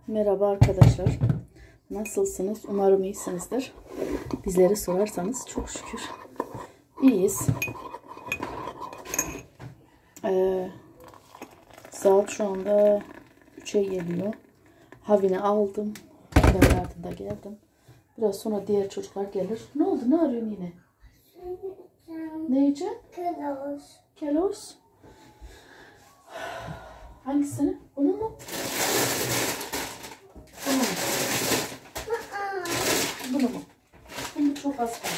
Merhaba arkadaşlar. Nasılsınız? Umarım iyisinizdir. Bizleri sorarsanız çok şükür iyiyiz. Saat şu anda 3'e geliyor. Havini aldım. Ardında geldim. Biraz sonra diğer çocuklar gelir. Ne oldu? Ne arıyorsun yine? Ne yiyeceksin? Keloş. Keloş. Hangisini? Bunu mu? Bunu mu? Bunu mu? Bunu çok az kaldı.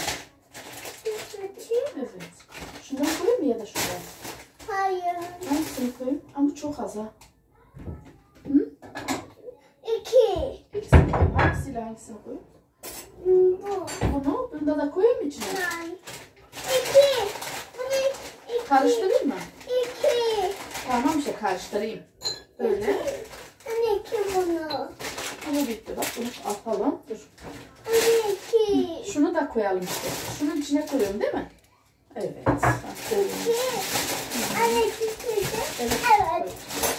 Evet. Şundan koyayım mı ya da şuraya? Hayır. Hangisini koyayım? Ama çok az ha. Hı? İki. İkisini koyayım. Hangisiyle hangisini koyayım? Bu. Bunu? Bunda da koyayım mı içine? Hayır. İki. Bunu iki. Karıştırayım mı? İki. Tamam işte karıştırayım. Böyle. Anne iki bunu. Bunu bitti bak. Bunu atalım. Dur. Anne iki. Şunu da koyalım işte. Şunun içine koyuyorum değil mi? Evet. Aferin. Anne iki. Evet. Evet.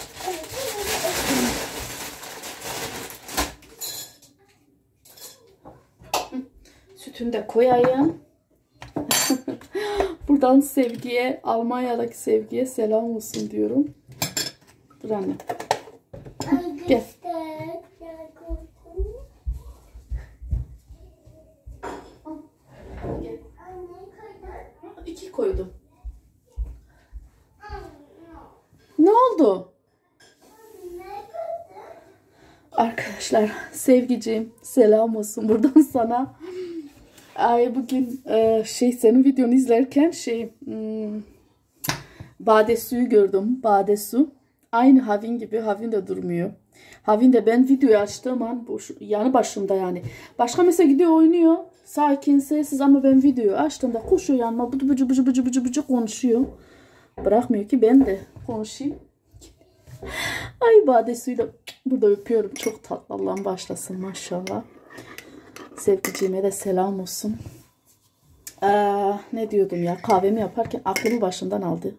Sütünü de koyayım. Buradan Sevgi'ye, Almanya'daki Sevgi'ye selam olsun diyorum. Dur anne. Gel. Gel. 2 koydum. Ne oldu? Arkadaşlar, Sevgiciğim selam olsun buradan sana. Ay bugün senin videonu izlerken bade suyu gördüm. Bade su. Aynı Havin gibi. Havin de durmuyor. Havin de ben videoyu açtığım an yanı başımda yani. Başka mesela gidiyor oynuyor. Sakin sessiz ama ben videoyu açtığımda koşuyor yanıma. Bıcı konuşuyor. Bırakmıyor ki ben de konuşayım. Ay bade suyu da burada öpüyorum. Çok tatlı. Allah'ım başlasın maşallah. Sevgiciğime de selam olsun. Ne diyordum ya? Kahvemi yaparken aklımı başından aldı.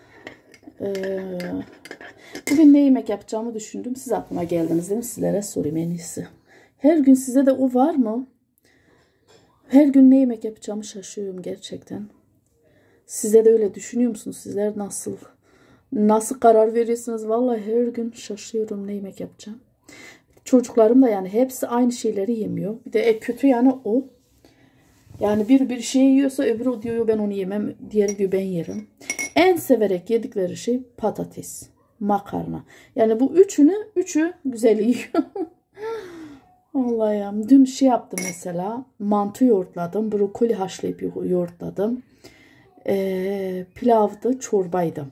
Bugün ne yemek yapacağımı düşündüm. Siz aklıma geldiniz dedim. Sizlere sorayım en iyisi. Her gün size de o var mı? Her gün ne yemek yapacağımı şaşıyorum gerçekten. Size de öyle düşünüyor musunuz? Sizler nasıl karar veriyorsunuz? Vallahi her gün şaşıyorum ne yemek yapacağım. Çocuklarım da yani hepsi aynı şeyleri yemiyor. Bir de kötü yani o. Yani bir şey yiyorsa öbürü diyor ben onu yemem. Diğeri diyor ben yerim. En severek yedikleri şey patates, makarna. Yani bu üçü güzel yiyor. Vallahi ya. Dün yaptım mesela. Mantı yoğurtladım. Brokoli haşlayıp yoğurtladım. Pilavdı, çorbaydı.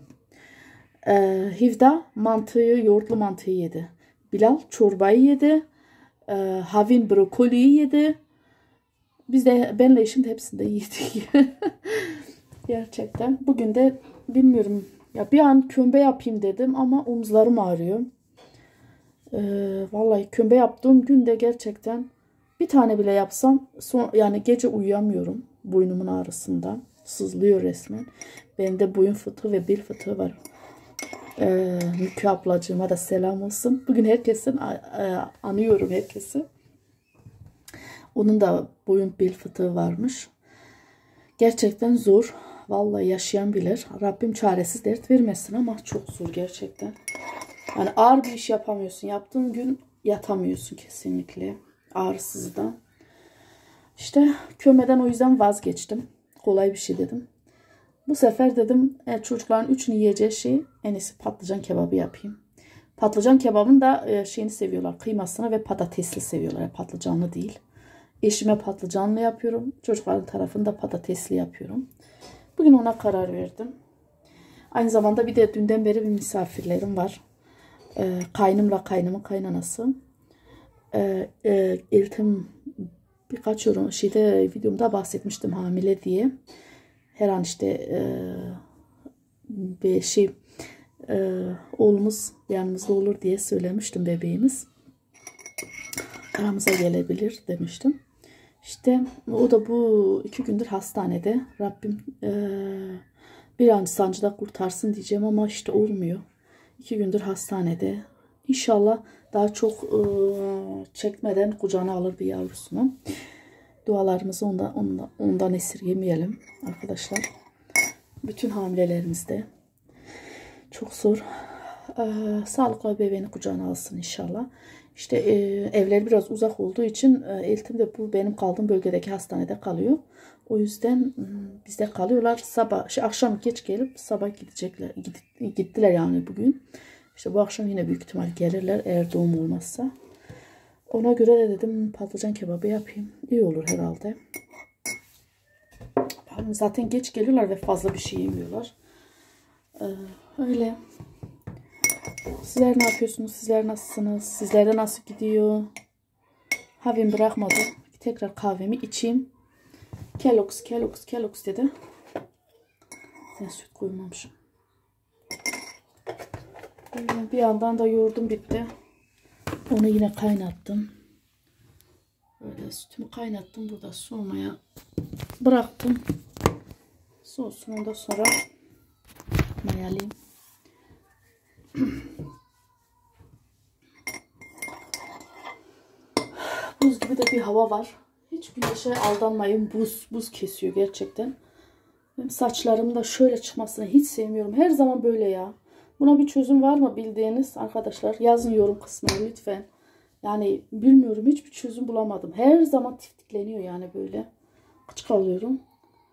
Hivda yoğurtlu mantıyı yedi. Bilal çorbayı yedi. Havin brokoliyi yedi. Biz de benle eşim de hepsini de yedik. Gerçekten. Bugün de bilmiyorum. Ya bir an kömbe yapayım dedim ama omuzlarım ağrıyor. Vallahi kömbe yaptığım gün de gerçekten bir tane bile yapsam yani gece uyuyamıyorum. Boynumun ağrısından. Sızlıyor resmen. Bende boyun fıtığı ve bel fıtığı var. Mükü ablacığıma da selam olsun. Bugün herkesin anıyorum herkesi. Onun da boyun bel fıtığı varmış. Gerçekten zor. Vallahi yaşayan bilir. Rabbim çaresiz dert vermesin ama çok zor gerçekten. Yani ağır bir iş yapamıyorsun. Yaptığın gün yatamıyorsun kesinlikle. Ağrısızdan. İşte kömeden o yüzden vazgeçtim. Kolay bir şey dedim. Bu sefer dedim çocukların üçünü yiyeceği şey en iyisi patlıcan kebabı yapayım. Patlıcan kebabın da şeyini seviyorlar. Kıymasını ve patatesli seviyorlar. Yani patlıcanlı değil. Eşime patlıcanlı yapıyorum. Çocukların tarafını da patatesli yapıyorum. Bugün ona karar verdim. Aynı zamanda bir de dünden beri bir misafirlerim var. Kaynımla kaynımın kaynanası. Eltim birkaç videomda bahsetmiştim hamile diye. Her an işte bir oğlumuz yanımızda olur diye söylemiştim bebeğimiz. Aramıza gelebilir demiştim. İşte o da bu 2 gündür hastanede. Rabbim bir an sancıda kurtarsın diyeceğim ama işte olmuyor. 2 gündür hastanede. İnşallah daha çok çekmeden kucağına alır bir yavrusunu. Dualarımızı ondan esirgemeyelim arkadaşlar. Bütün hamilelerimizde çok zor. Sağlıklı bebeğini kucağına alsın inşallah. İşte evleri biraz uzak olduğu için Eltim de bu benim kaldığım bölgedeki hastanede kalıyor. O yüzden bizde kalıyorlar. Akşam geç gelip sabah gidecekler. Gittiler yani bugün. İşte bu akşam yine büyük ihtimal gelirler eğer doğum olmazsa. Ona göre de dedim patlıcan kebabı yapayım. İyi olur herhalde. Zaten geç geliyorlar ve fazla bir şey yemiyorlar. Öyle. Sizler ne yapıyorsunuz? Sizler nasılsınız? Sizlerde nasıl gidiyor? Havim bırakmadı. Tekrar kahvemi içeyim. Kellogg's dedi. Ben süt koymamışım. Bir yandan da yoğurdum bitti. Onu yine kaynattım. Böyle sütümü kaynattım. Burada soğumaya bıraktım. Soğusun, ondan sonra mayalayayım. Buz gibi de bir hava var. Hiç güneşe aldanmayın. Buz kesiyor gerçekten. Benim saçlarım da şöyle çıkmasını hiç sevmiyorum. Her zaman böyle ya. Buna bir çözüm var mı bildiğiniz arkadaşlar? Yazın yorum kısmına lütfen. Yani bilmiyorum, hiçbir çözüm bulamadım. Her zaman tiftikleniyor yani böyle. Gıcık alıyorum.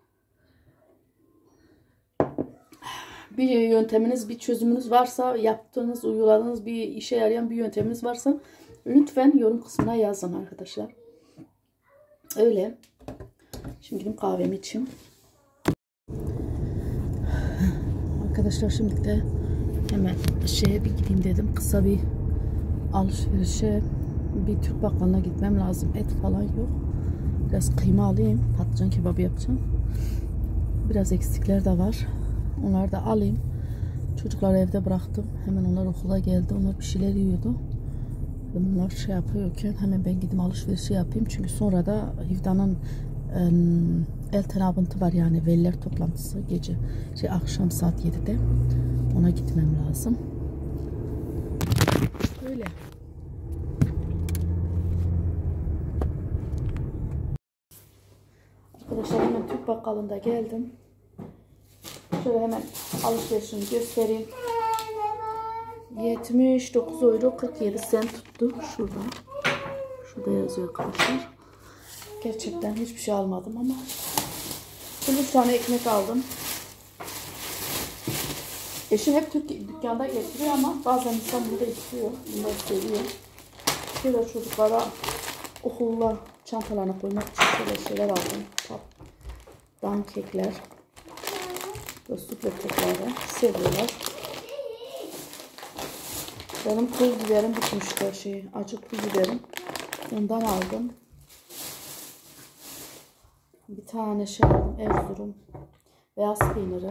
Bir yönteminiz, bir çözümünüz varsa, yaptığınız, uyguladığınız bir işe yarayan bir yönteminiz varsa lütfen yorum kısmına yazın arkadaşlar. Öyle. Şimdi gidip kahvemi içeyim. Arkadaşlar şimdi de hemen şeye bir gideyim dedim. Kısa bir alışverişe, bir Türk bakkalına gitmem lazım. Et falan yok. Biraz kıyma alayım. Patlıcan kebabı yapacağım. Biraz eksikler de var. Onları da alayım. Çocukları evde bıraktım. Hemen onlar okula geldi. Onlar bir şeyler yiyordu. Onlar şey yapıyorken hemen ben gidip alışverişi yapayım. Çünkü sonra da Hivda'nın el tenabıntı var, yani veliler toplantısı gece akşam saat 7'de. Ona gitmem lazım. Öyle. Arkadaşlar hemen Türk bakkalında geldim. Şöyle hemen alışverişimi göstereyim. 79 euro 47 cent tuttu. Şurada yazıyor arkadaşlar. Gerçekten hiçbir şey almadım ama şöyle 3 tane ekmek aldım. Eşim hep Türk dükkanda getiriyor ama bazen insan bunu da istiyor. Bunu da seviyor. Şöyle çocuklara okulla çantalarına koymak için şöyle şeyler aldım. Dan kekler. Ve sütle kekleri seviyorlar. Benim pul biberim bitmişti. Acı pul biberim. Ondan aldım. Bir tane aldım. Erzurum beyaz peyniri.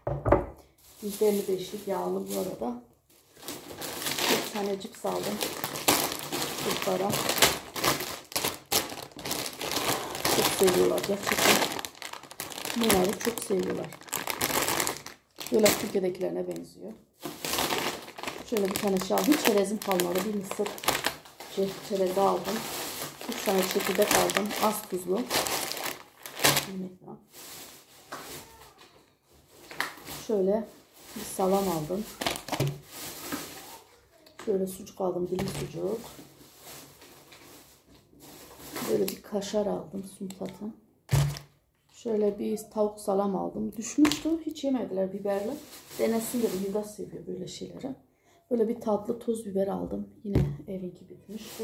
%55'lik yağlı bu arada. Bir tane cips aldım. Çocuklara. Çok seviyorlar gerçekten. Bunları çok seviyorlar. Böyle Türkiye'dekilerine benziyor. Şöyle bir tane aldım. Çerezim kalmadı. Bir mısır çerezi aldım. 3 tane çekirdek aldım. Az tuzlu. Şöyle bir salam aldım. Şöyle sucuk aldım. Dilim sucuk. Böyle bir kaşar aldım. Suntatı. Şöyle bir tavuk salam aldım. Düşmüştü. Hiç yemediler biberle. Denesin dedim. Hilda seviyor böyle şeyleri. Böyle bir tatlı toz biber aldım. Yine evinki bitmişti.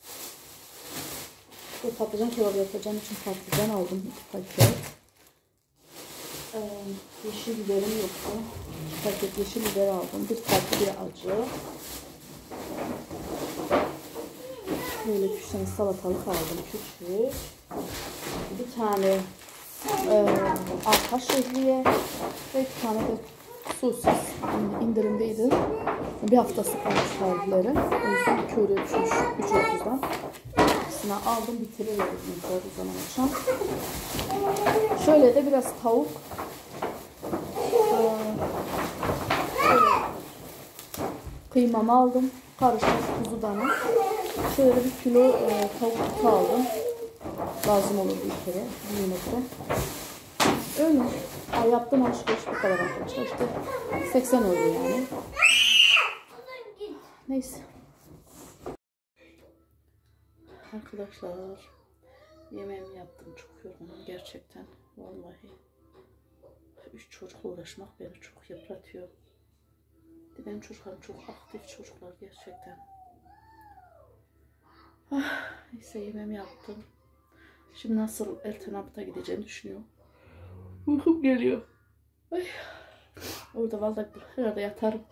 Böyle patlıcan kebabı yapacağım için patlıcan aldım. 2 paket. Yeşil biberim yoktu. 2 paket yeşil biber aldım. Bir tatlı bir acı. Böyle 3 tane salatalık aldım. Küçük. Bir tane arpa şehriye ve 2 tane de sosis indirimdeydi. Bir haftası kalmış tarihleri. O yüzden 2 euro düşmüş 3.30'dan. İkisini aldım, bitiriyorum o zaman akşam. Şöyle de biraz tavuk. Kıymamı aldım. Karışık kuzu dana. Şöyle 1 kilo tavuk butu aldım. Lazım olur bir kere. Bir yemekte. Öyle. Yaptım alışveriş bu kadar arkadaşlar. İşte 80 oldu yani. Neyse. Arkadaşlar yemeğimi yaptım. Çok yorgunum gerçekten. Vallahi 3 çocukla uğraşmak beni çok yıpratıyor. Benim çocuklarım çok aktif çocuklar gerçekten. Neyse yemeğimi yaptım. Şimdi nasıl Eltenabıt'a gideceğimi düşünüyorum. Uykum geliyor. Ay. Orada vallahi herhalde yatarım.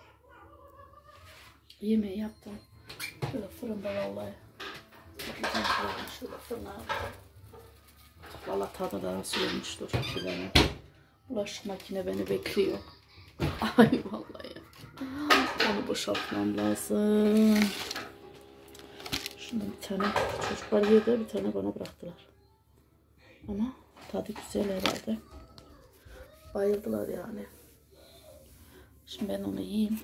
Yemeği yaptım. Şöyle fırında vallahi. Şöyle fırına yaptım. Vallahi tadı da nasıl olmuştur. Bulaşık makine beni bekliyor. Ay vallahi. Onu boşaltmam lazım. Şundan bir tane çocuklar yedi, bir tane bana bıraktılar. Ama tadı güzel herhalde. Bayıldılar yani. Şimdi ben onu yiyeyim.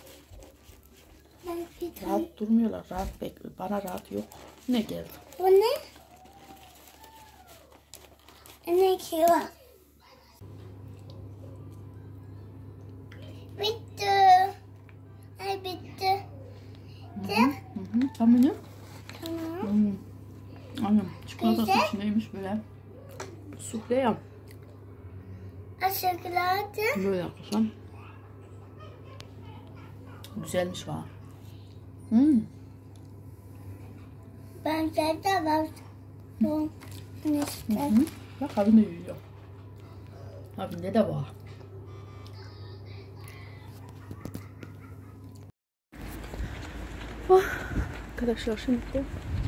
Rahat durmuyorlar, rahat bekliyor. Bana rahat yok. Ne geldi? Bu ne? Ne ki var? Bitti. Ay bitti. Tamam ne? Tamam. Annem çikolatası içindeymiş böyle. Sufle ya. Aşağılarda. Böyle yapmışım. Güzelmiş var. Ben zaten var. Bu ne işte? Bak abim de yiyor. Abimde de var. Arkadaşlar şimdi de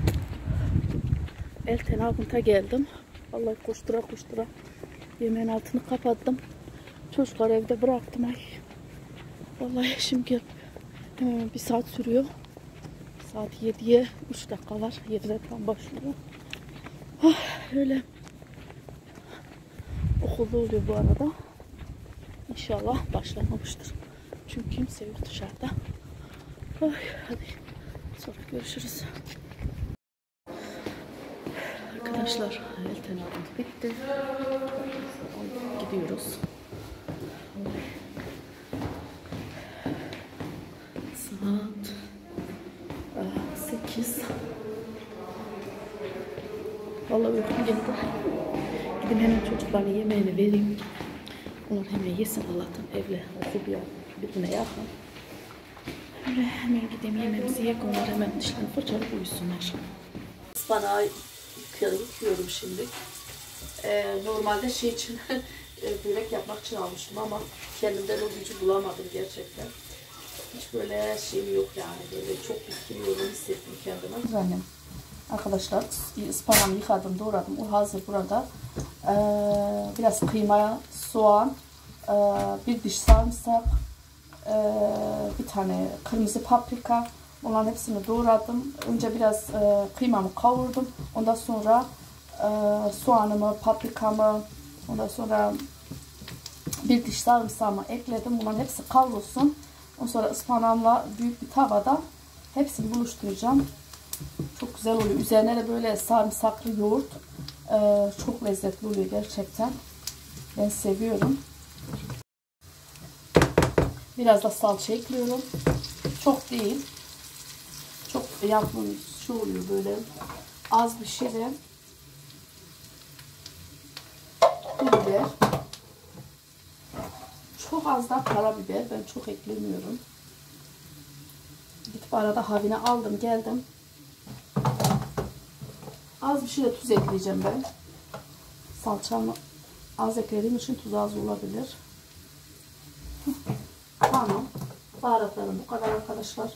Eltenabıt'a geldim. Vallahi koştura koştura yemeğin altını kapattım. Çocuklar evde bıraktım. Ay. Vallahi şimdi gelip hemen 1 saat sürüyor. Saat 7'ye 3 dakika var. 7'de tam başlıyor. Öyle. Okulda oluyor bu arada. İnşallah başlamamıştır. Çünkü kimse yok dışarıda. Hadi sonra görüşürüz. Arkadaşlar Eltenabıt bitti. Gidiyoruz. Saat 8. Vallahi uykum geldi. Gidip hemen çocukların yemeğini vereyim. Onlar hemen yesin Allah'tan evle okul birbirine yakın. Öyle hemen gideyim yemeğimizi yiyek. Onlar hemen dişlerini fırçalayıp uyusunlar. Ispanağı yıkıyorum şimdi. Normalde şey için börek yapmak için almıştım ama kendimden o gücü bulamadım gerçekten. Hiç böyle şeyim yok yani. Böyle çok bitkiliyorum hissettim kendime. Annem. Arkadaşlar ıspanağımı yıkadım, doğradım. O hazır burada. Biraz kıyma, soğan, 1 diş sarımsak, bir tane kırmızı paprika. Onların hepsini doğradım. Önce biraz kıymamı kavurdum. Ondan sonra soğanımı, paprikamı, ondan sonra 1 diş sarımsağımı ekledim. Bunların hepsi kavrulsun. Ondan sonra ıspanağımla büyük bir tavada hepsini buluşturacağım. Çok güzel oluyor. Üzerine de böyle sarımsaklı yoğurt. Çok lezzetli oluyor gerçekten. Ben seviyorum. Biraz da salça ekliyorum. Çok değil. Çok yapmamız şu oluyor böyle. Az bir şey de biber. Çok az da karabiber. Ben çok eklemiyorum. Gidip arada havine aldım geldim. Az bir şey de tuz ekleyeceğim ben. Salçamı az eklediğim için tuz az olabilir. Tamam. Baharatlarım bu kadar arkadaşlar.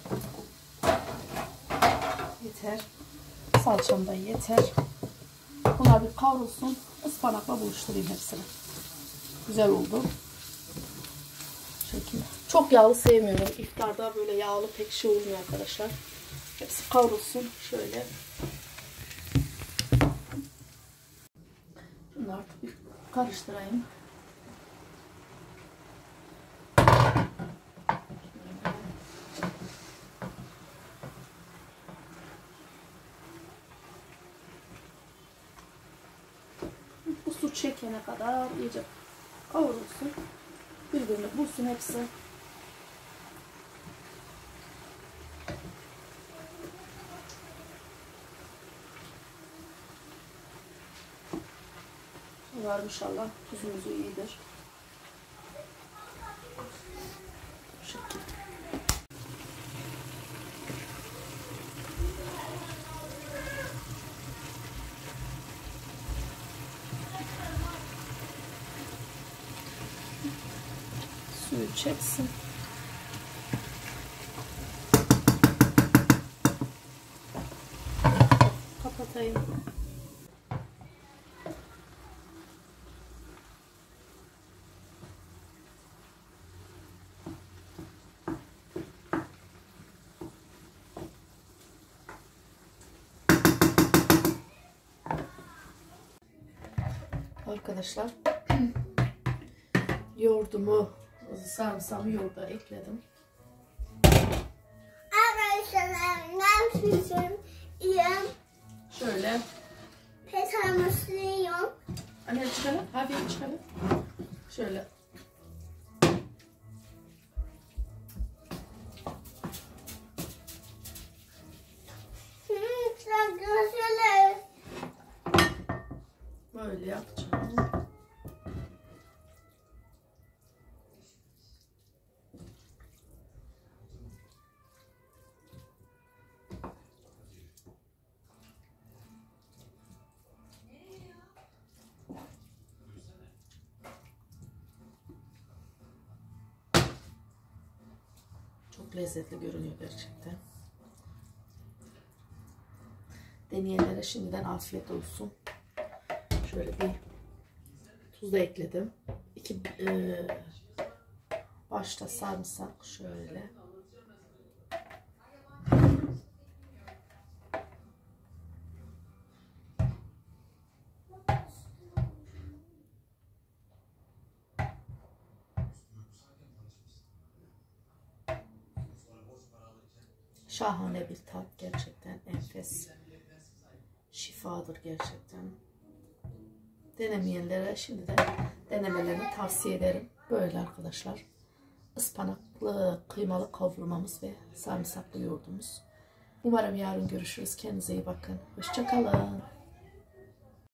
Yeter. Salçam da yeter. Bunlar bir kavrulsun. Ispanakla buluşturayım hepsini. Güzel oldu. Şekil. Çok yağlı sevmiyorum. İftarda böyle yağlı pek şey olmuyor arkadaşlar. Hepsi kavrulsun. Şöyle. Bunu artık bir karıştırayım. su çekene kadar iyice kavrulsun. Birbirini bulsun hepsi. Var inşallah tuzumuzu iyidir. Şu şekilde. Suyu çeksin. Kapatayım. Arkadaşlar yoğurdumu, sarımsağımı yoğurda ekledim. Arkadaşlar ben süsüm Şöyle. Petarmışlıyım. Anne çıkalım. Hafif çıkalım. Şöyle. Şöyle. Böyle yapacağım. Çok lezzetli görünüyor gerçekten. Deneyenlere şimdiden afiyet olsun. Şöyle bir tuz da ekledim. Başta sarımsak şöyle. Şahane bir tat, gerçekten enfes. Şifadır gerçekten. Denemeyenlere şimdiden denemelerini tavsiye ederim. Böyle arkadaşlar. Ispanaklı kıymalı kavurmamız ve sarımsaklı yoğurdumuz. Umarım yarın görüşürüz. Kendinize iyi bakın. Hoşça kalın.